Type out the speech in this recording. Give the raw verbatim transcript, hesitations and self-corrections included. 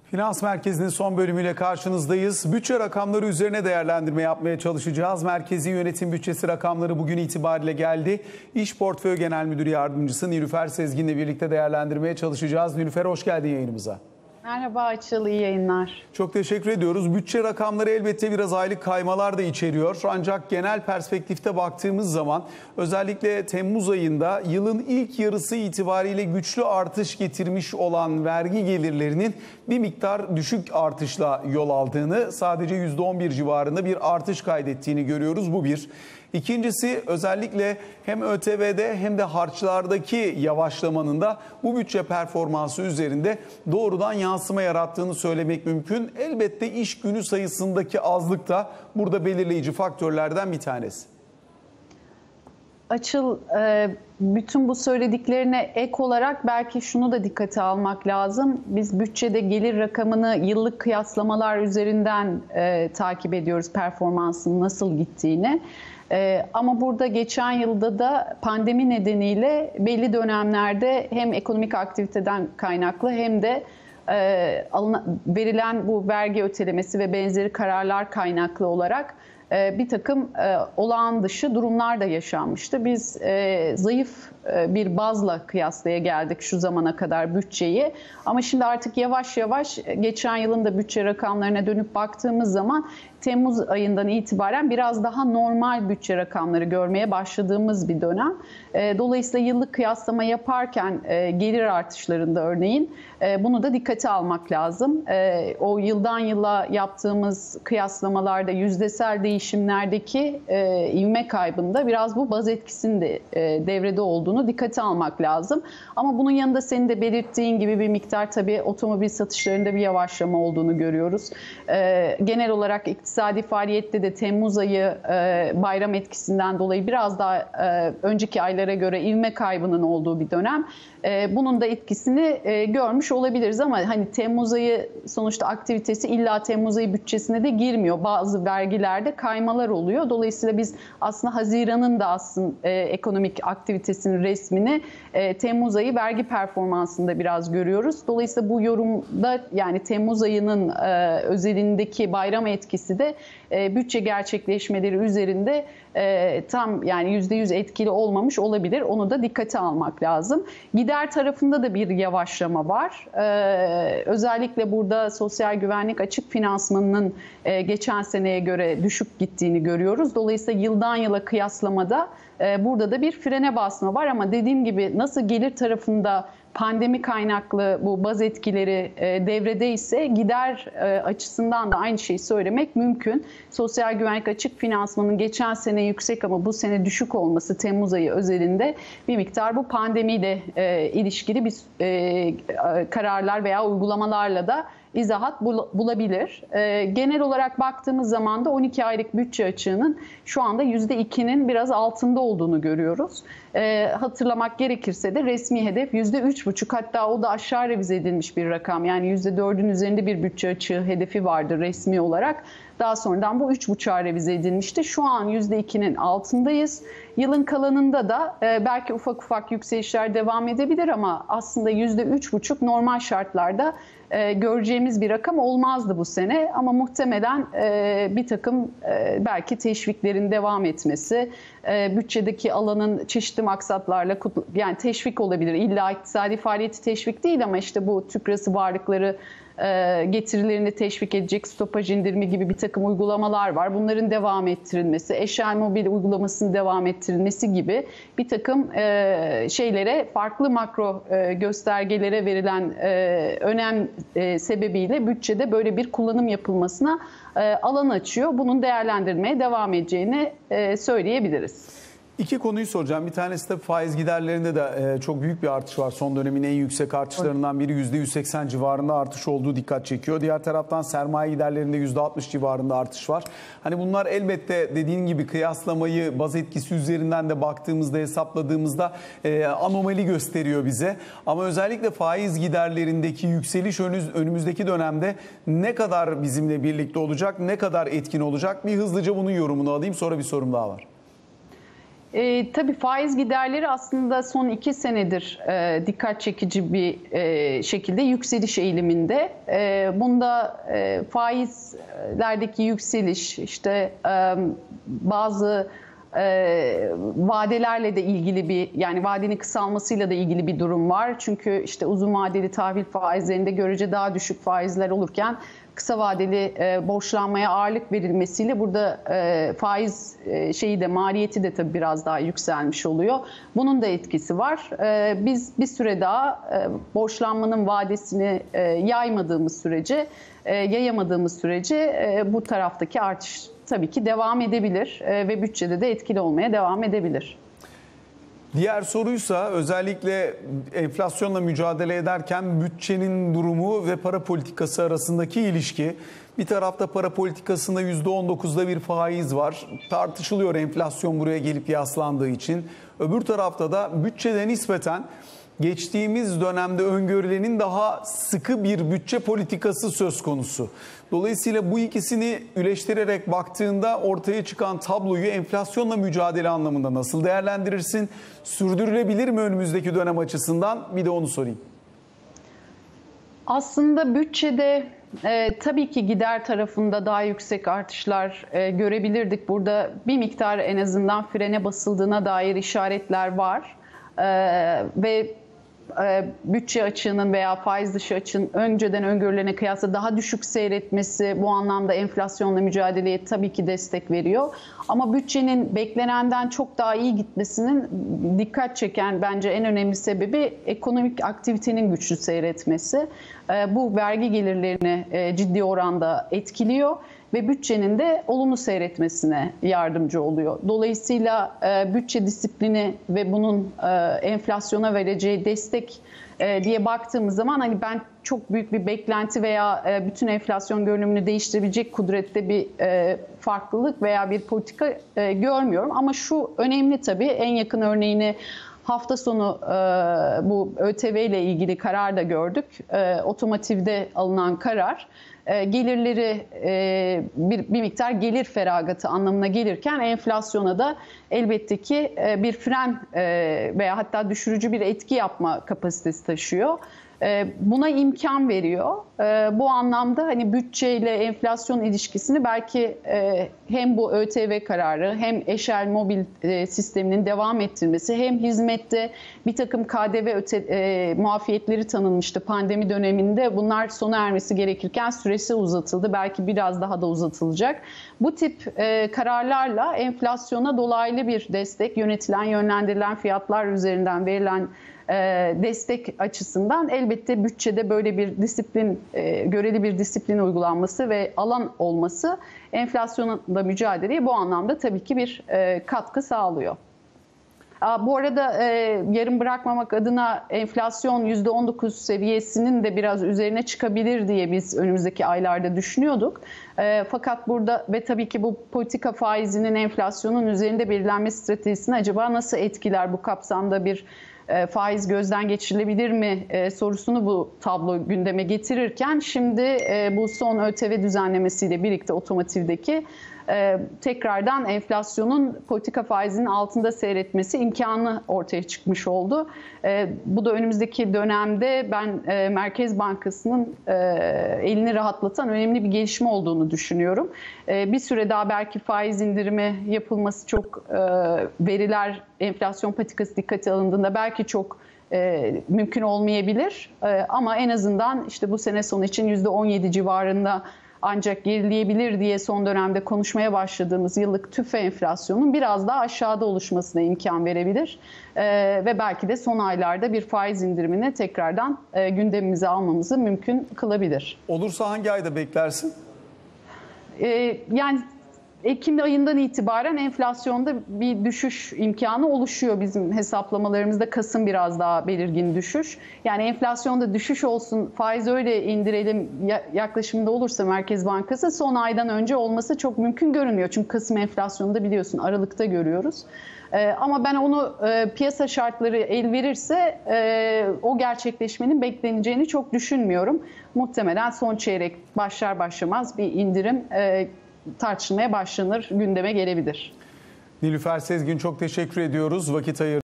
Finans Merkezi'nin son bölümüyle karşınızdayız. Bütçe rakamları üzerine değerlendirme yapmaya çalışacağız. Merkezi Yönetim Bütçesi rakamları bugün itibariyle geldi. İş Portföy Genel Müdürü Yardımcısı Nilüfer Sezgin'le birlikte değerlendirmeye çalışacağız. Nilüfer, hoş geldin yayınımıza. Merhaba Açıl, iyi yayınlar. Çok teşekkür ediyoruz. Bütçe rakamları elbette biraz aylık kaymalar da içeriyor. Ancak genel perspektifte baktığımız zaman özellikle Temmuz ayında yılın ilk yarısı itibariyle güçlü artış getirmiş olan vergi gelirlerinin bir miktar düşük artışla yol aldığını, sadece yüzde on bir civarında bir artış kaydettiğini görüyoruz. Bu bir. İkincisi, özellikle hem ÖTV'de hem de harçlardaki yavaşlamanın da bu bütçe performansı üzerinde doğrudan yansıma yarattığını söylemek mümkün. Elbette iş günü sayısındaki azlık da burada belirleyici faktörlerden bir tanesi. Açıl, bütün bu söylediklerine ek olarak belki şunu da dikkate almak lazım. Biz bütçede gelir rakamını yıllık kıyaslamalar üzerinden e, takip ediyoruz, performansın nasıl gittiğini. Ee, ama burada geçen yılda da pandemi nedeniyle belli dönemlerde hem ekonomik aktiviteden kaynaklı hem de e, alınan, verilen bu vergi ötelemesi ve benzeri kararlar kaynaklı olarak e, bir takım e, olağan dışı durumlar da yaşanmıştı. Biz e, zayıf e, bir bazla kıyaslaya geldik şu zamana kadar bütçeyi. Ama şimdi artık yavaş yavaş geçen yılın da bütçe rakamlarına dönüp baktığımız zaman Temmuz ayından itibaren biraz daha normal bütçe rakamları görmeye başladığımız bir dönem. Dolayısıyla yıllık kıyaslama yaparken gelir artışlarında örneğin bunu da dikkate almak lazım. O yıldan yıla yaptığımız kıyaslamalarda yüzdesel değişimlerdeki ivme kaybında biraz bu baz etkisinin de devrede olduğunu dikkate almak lazım. Ama bunun yanında senin de belirttiğin gibi bir miktar tabii otomobil satışlarında bir yavaşlama olduğunu görüyoruz. Genel olarak İktisadi faaliyette de Temmuz ayı e, bayram etkisinden dolayı biraz daha e, önceki aylara göre ivme kaybının olduğu bir dönem. E, bunun da etkisini e, görmüş olabiliriz ama hani Temmuz ayı sonuçta aktivitesi illa Temmuz ayı bütçesine de girmiyor. Bazı vergilerde kaymalar oluyor. Dolayısıyla biz aslında Haziran'ın da aslında e, ekonomik aktivitesinin resmini e, Temmuz ayı vergi performansında biraz görüyoruz. Dolayısıyla bu yorumda yani Temmuz ayının e, özelindeki bayram etkisi de e, bütçe gerçekleşmeleri üzerinde e, tam yani yüzde yüz etkili olmamış olabilir. Onu da dikkate almak lazım. Gider tarafında da bir yavaşlama var. E, özellikle burada sosyal güvenlik açık finansmanının e, geçen seneye göre düşük gittiğini görüyoruz. Dolayısıyla yıldan yıla kıyaslamada e, burada da bir frene basma var ama dediğim gibi nasıl gelir tarafında pandemi kaynaklı bu baz etkileri e, devrede ise gider e, açısından da aynı şeyi söylemek mümkün. Sosyal güvenlik açık finansmanın geçen sene yüksek ama bu sene düşük olması Temmuz ayı özelinde bir miktar bu pandemiyle e, ilişkili bir e, kararlar veya uygulamalarla da izahat bulabilir. E, genel olarak baktığımız zaman da on iki aylık bütçe açığının şu anda yüzde ikinin biraz altında olduğunu görüyoruz. E, hatırlamak gerekirse de resmi hedef yüzde üç buçuk, hatta o da aşağı revize edilmiş bir rakam. Yani yüzde dördün üzerinde bir bütçe açığı hedefi vardı resmi olarak. Daha sonradan bu üç buçuğa revize edilmişti. Şu an yüzde ikinin altındayız. Yılın kalanında da e, belki ufak ufak yükselişler devam edebilir ama aslında yüzde üç buçuk normal şartlarda e, göreceğimiz bir rakam olmazdı bu sene. Ama muhtemelen e, bir takım e, belki teşviklerin devam etmesi, e, bütçedeki alanın çeşitli maksatlarla yani teşvik olabilir. İlla iktisadi faaliyeti teşvik değil ama işte bu tükrası varlıkları getirilerini teşvik edecek stopaj indirimi gibi bir takım uygulamalar var. Bunların devam ettirilmesi, eşel mobil uygulamasının devam ettirilmesi gibi bir takım şeylere, farklı makro göstergelere verilen önem sebebiyle bütçede böyle bir kullanım yapılmasına alan açıyor. Bunun değerlendirmeye devam edeceğini söyleyebiliriz. İki konuyu soracağım. Bir tanesi de faiz giderlerinde de çok büyük bir artış var. Son dönemin en yüksek artışlarından biri yüzde yüz seksen civarında artış olduğu dikkat çekiyor. Diğer taraftan sermaye giderlerinde yüzde altmış civarında artış var. Hani bunlar elbette dediğin gibi kıyaslamayı baz etkisi üzerinden de baktığımızda, hesapladığımızda anomali gösteriyor bize. Ama özellikle faiz giderlerindeki yükseliş önümüzdeki dönemde ne kadar bizimle birlikte olacak, ne kadar etkin olacak? Bir hızlıca bunun yorumunu alayım, sonra bir sorum daha var. E, tabii faiz giderleri aslında son iki senedir e, dikkat çekici bir e, şekilde yükseliş eğiliminde. E, bunda e, faizlerdeki yükseliş, işte e, bazı e, vadelerle de ilgili bir, yani vadenin kısalmasıyla da ilgili bir durum var. Çünkü işte uzun vadeli tahvil faizlerinde görece daha düşük faizler olurken kısa vadeli e, borçlanmaya ağırlık verilmesiyle burada e, faiz e, şeyi de maliyeti de tabii biraz daha yükselmiş oluyor. Bunun da etkisi var. E, biz bir süre daha e, borçlanmanın vadesini e, yaymadığımız sürece, e, yayamadığımız sürece e, bu taraftaki artış tabii ki devam edebilir e, ve bütçede de etkili olmaya devam edebilir. Diğer soruysa özellikle enflasyonla mücadele ederken bütçenin durumu ve para politikası arasındaki ilişki. Bir tarafta para politikasında yüzde on dokuzda bir faiz var. Tartışılıyor enflasyon buraya gelip yaslandığı için. Öbür tarafta da bütçede nispeten geçtiğimiz dönemde öngörülenin daha sıkı bir bütçe politikası söz konusu. Dolayısıyla bu ikisini üleştirerek baktığında ortaya çıkan tabloyu enflasyonla mücadele anlamında nasıl değerlendirirsin? Sürdürülebilir mi önümüzdeki dönem açısından? Bir de onu sorayım. Aslında bütçede e, tabii ki gider tarafında daha yüksek artışlar e, görebilirdik. Burada bir miktar en azından frene basıldığına dair işaretler var. E, ve bütçe açığının veya faiz dışı açığın önceden öngörülene kıyasla daha düşük seyretmesi bu anlamda enflasyonla mücadeleye tabii ki destek veriyor. Ama bütçenin beklenenden çok daha iyi gitmesinin dikkat çeken bence en önemli sebebi ekonomik aktivitenin güçlü seyretmesi. Bu vergi gelirlerini ciddi oranda etkiliyor ve bütçenin de olumlu seyretmesine yardımcı oluyor. Dolayısıyla e, bütçe disiplini ve bunun e, enflasyona vereceği destek e, diye baktığımız zaman hani ben çok büyük bir beklenti veya e, bütün enflasyon görünümünü değiştirebilecek kudrette bir e, farklılık veya bir politika e, görmüyorum. Ama şu önemli tabii, en yakın örneğini hafta sonu e, bu ÖTV ile ilgili karar da gördük. E, otomotivde alınan karar gelirleri bir, bir miktar gelir feragatı anlamına gelirken enflasyona da elbette ki bir fren veya hatta düşürücü bir etki yapma kapasitesi taşıyor. Buna imkan veriyor. Bu anlamda hani bütçeyle enflasyon ilişkisini belki hem bu ÖTV kararı hem eşel mobil sisteminin devam ettirmesi hem hizmette bir takım K D V öte, muafiyetleri tanınmıştı pandemi döneminde. Bunlar sona ermesi gerekirken süresi uzatıldı. Belki biraz daha da uzatılacak. Bu tip kararlarla enflasyona dolaylı bir destek, yönetilen, yönlendirilen fiyatlar üzerinden verilen destek açısından elbette bütçede böyle bir disiplin, göreli bir disiplin uygulanması ve alan olması enflasyonla mücadeleye bu anlamda tabii ki bir katkı sağlıyor. Bu arada yarım bırakmamak adına enflasyon yüzde on dokuz seviyesinin de biraz üzerine çıkabilir diye biz önümüzdeki aylarda düşünüyorduk. Fakat burada ve tabii ki bu politika faizinin enflasyonun üzerinde belirlenme stratejisini acaba nasıl etkiler, bu kapsamda bir faiz gözden geçirilebilir mi sorusunu bu tablo gündeme getirirken şimdi bu son ÖTV düzenlemesiyle birlikte otomotivdeki tekrardan enflasyonun politika faizinin altında seyretmesi imkanı ortaya çıkmış oldu. Bu da önümüzdeki dönemde ben Merkez Bankası'nın elini rahatlatan önemli bir gelişme olduğunu düşünüyorum. Bir süre daha belki faiz indirimi yapılması, çok veriler, enflasyon patikası dikkate alındığında belki çok mümkün olmayabilir. Ama en azından işte bu sene sonu için yüzde on yedi civarında ancak gerileyebilir diye son dönemde konuşmaya başladığımız yıllık tüfe enflasyonun biraz daha aşağıda oluşmasına imkan verebilir. Ee, ve belki de son aylarda bir faiz indirimini tekrardan e, gündemimize almamızı mümkün kılabilir. Olursa hangi ayda beklersin? Ee, yani Ekim ayından itibaren enflasyonda bir düşüş imkanı oluşuyor bizim hesaplamalarımızda. Kasım biraz daha belirgin düşüş. Yani enflasyonda düşüş olsun, faiz öyle indirelim yaklaşımında olursa Merkez Bankası son aydan önce olması çok mümkün görünmüyor. Çünkü Kasım enflasyonunda biliyorsun Aralık'ta görüyoruz. Ee, ama ben onu e, piyasa şartları el verirse e, o gerçekleşmenin bekleneceğini çok düşünmüyorum. Muhtemelen son çeyrek başlar başlamaz bir indirim e, tartışılmaya başlanır, gündeme gelebilir. Nilüfer Sezgin çok teşekkür ediyoruz. Vakit ayırdınız.